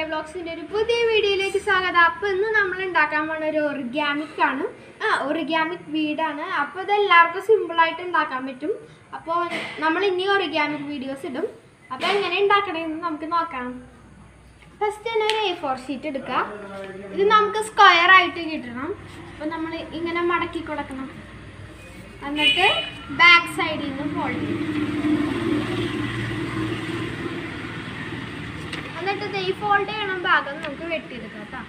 വ്ളോഗ്സിന്റെ ഒരു പുതിയ വീഡിയോയിലേക്ക് സ്വാഗതം. അപ്പോൾ ഇന്ന് നമ്മൾ ഉണ്ടാക്കാൻ പോകുന്ന ഒരു ഒറിഗാമിക് ആണ്. ഒറിഗാമിക് വീടാണ്. അപ്പോൾ ഇത് എല്ലാവർക്കും സിമ്പിളായിട്ട് ഉണ്ടാക്കാൻ പറ്റും. അപ്പോൾ നമ്മൾ ഇനി ഒറിഗാമിക് വീഡിയോസ് ഇടും. അപ്പോൾ എങ്ങനെ ഉണ്ടാക്കണമെന്ന് നമുക്ക് നോക്കാം. ഫസ്റ്റ് തന്നെ ഒരു A4 ഷീറ്റ് എടുക്കുക. ഇത് നമുക്ക് സ്ക്വയർ ആയിട്ട് കിട്ടണം. അപ്പോൾ നമ്മൾ ഇങ്ങനെ മടക്കി കൊടുക്കണം. എന്നിട്ട് ബാക്ക് സൈഡിൽ നിന്ന് ഫോൾഡ് ചെയ്യും. എന്നിട്ട് ഈ ഫോൾഡ് ചെയ്യണം ഭാഗം നമുക്ക് വെട്ടിയെടുക്കാം കേട്ടോ.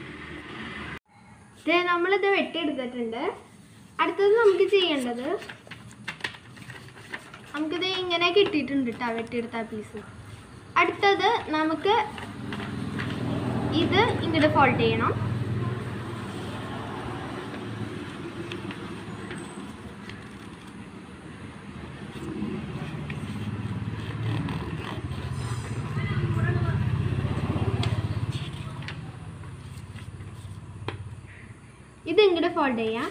നമ്മളിത് വെട്ടിയെടുത്തിട്ടുണ്ട്. അടുത്തത് നമുക്ക് ചെയ്യേണ്ടത്, നമുക്കിത് ഇങ്ങനെ കിട്ടിയിട്ടുണ്ട് കേട്ടോ വെട്ടിയെടുത്ത പീസ്. അടുത്തത് നമുക്ക് ഇത് ഇങ്ങോട്ട് ഫോൾഡ് ചെയ്യണം. ഇത് ഇങ്ങോട്ട് ഫോൾഡ് ചെയ്യാം.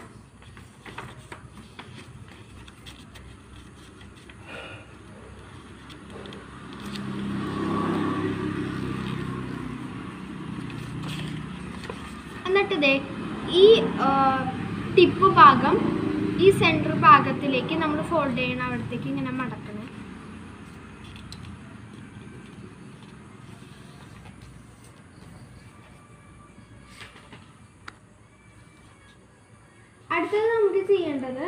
എന്നിട്ട് ഈ ടിപ്പ് ഭാഗം ഈ സെൻറ്റർ ഭാഗത്തിലേക്ക് നമ്മൾ ഫോൾഡ് ചെയ്യണം. അവിടത്തേക്ക് ഇങ്ങനെ മടക്കണം. അടുത്തത് നമുക്ക് ചെയ്യേണ്ടത്,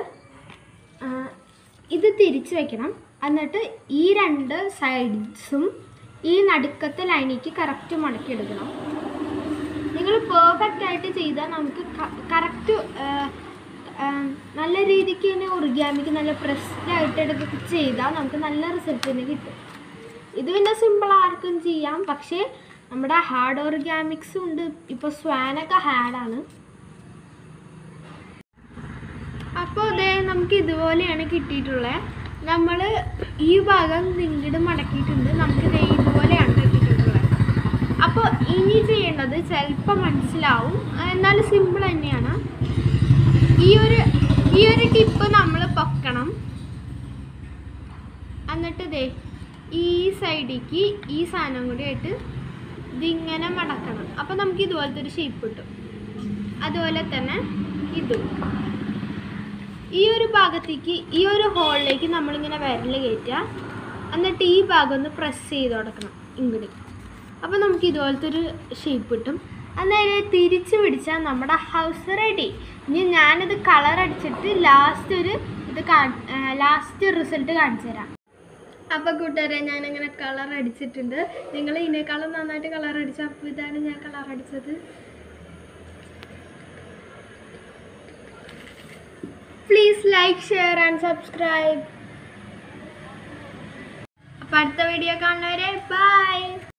ഇത് തിരിച്ച് വെക്കണം. എന്നിട്ട് ഈ രണ്ട് സൈഡ്സും ഈ നടുക്കത്തെ ലൈനിലേക്ക് കറക്റ്റ് മടക്കിയെടുക്കണം. നിങ്ങൾ പെർഫെക്റ്റ് ആയിട്ട് ചെയ്താൽ നമുക്ക് കറക്റ്റ് നല്ല രീതിക്ക് തന്നെ ഒറിഗാമിക്ക് നല്ല പ്രസ്ഡായിട്ട് എടുക്കുക ചെയ്താൽ നമുക്ക് നല്ല റിസൾട്ട് തന്നെ കിട്ടും. ഇത് പിന്നെ സിമ്പിൾ ആർക്കും ചെയ്യാം. പക്ഷേ നമ്മുടെ ഹാർഡ് ഒറിഗാമിക്സും ഉണ്ട്. ഇപ്പോൾ സ്വാനൊക്കെ ഹാർഡാണ്. അപ്പോൾ നമുക്ക് ഇതുപോലെയാണ് കിട്ടിയിട്ടുള്ളത്. നമ്മൾ ഈ ഭാഗം ഇങ്ങോട്ട് മടക്കിയിട്ടുണ്ട്. നമുക്ക് ഇതുപോലെയാണ് കിട്ടിയിട്ടുള്ളത്. അപ്പോൾ ഇനി ചെയ്യേണ്ടത് ചിലപ്പോൾ മനസ്സിലാവും, എന്നാലും സിമ്പിൾ തന്നെയാണ്. ഈ ഒരു ടിപ്പ് നമ്മൾ പൊക്കണം. എന്നിട്ട് ഈ സൈഡിലേക്ക് ഈ സാധനം കൂടി ആയിട്ട് ഇതിങ്ങനെ മടക്കണം. അപ്പോൾ നമുക്ക് ഇതുപോലത്തെ ഒരു ഷേപ്പ് കിട്ടും. അതുപോലെ തന്നെ ഇതും ഈ ഒരു ഭാഗത്തേക്ക് ഈ ഒരു ഹോളിലേക്ക് നമ്മളിങ്ങനെ വിരൽ കയറ്റുക. എന്നിട്ട് ഈ ഭാഗം ഒന്ന് പ്രസ് ചെയ്ത് കൊടുക്കണം ഇങ്ങോട്ട്. അപ്പോൾ നമുക്ക് ഇതുപോലത്തെ ഒരു ഷേപ്പ് കിട്ടും. അന്നേരം തിരിച്ച് പിടിച്ചാൽ നമ്മുടെ ഹൗസ് റെഡി. ഇനി ഞാനിത് കളർ അടിച്ചിട്ട് ലാസ്റ്റ് റിസൾട്ട് കാണിച്ചു തരാം. അപ്പോൾ കൂട്ടുകാരെ, ഞാനങ്ങനെ കളർ അടിച്ചിട്ടുണ്ട്. നിങ്ങൾ ഇതിനേക്കാളും നന്നായിട്ട് കളർ അടിച്ച. അപ്പോൾ ഇതാണ് ഞാൻ കളർ അടിച്ചത്. Please like, share and subscribe. അപ്പോൾ അടുത്ത വീഡിയോ കാണുന്നവരെ ബൈ.